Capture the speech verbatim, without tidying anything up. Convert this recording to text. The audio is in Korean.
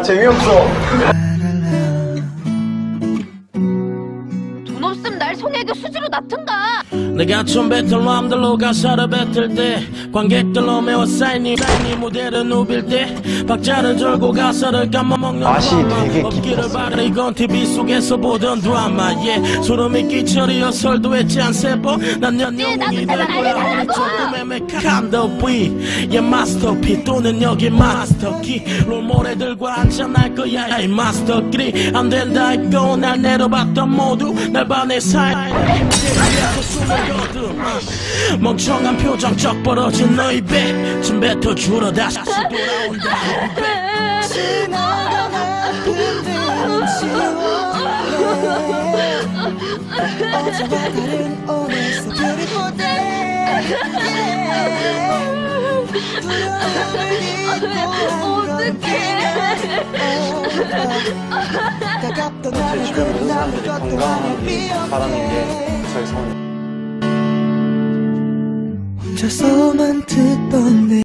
재미없어. 돈 없음 날 송혜교 수지로 놔둔가. 내가 처음 뱉은 람들로 가사를 뱉을 때 관객들로 메워 쌓이니 쌓이니 무대를 누빌 때 박자를 절고 가사를 까먹는 맛이 되게 없기를 깊었어. 바래. 이건 티비 속에서 보던 드라마. yeah. 소름이 끼쳐 리허설도 했지 한 세 번. 난 연 영웅이 될 거야. 조금의 메카한 더 위. yeah, 마스터피 또는 여기 마스터키. 롤모델들과 한참 할 거야 이 마스터끼리. 안 된다 했고 날 내려봤던 모두 날 반해 살. 멍청한 표정 쩍 벌어진 너의 배 좀 뱉어 주러 다시 돌아온다. 어제와 다른 오늘's a beautiful day. 제 주변으로 사람들이 건강하게 바라는 게 저희 성 혼자서만 듣던 내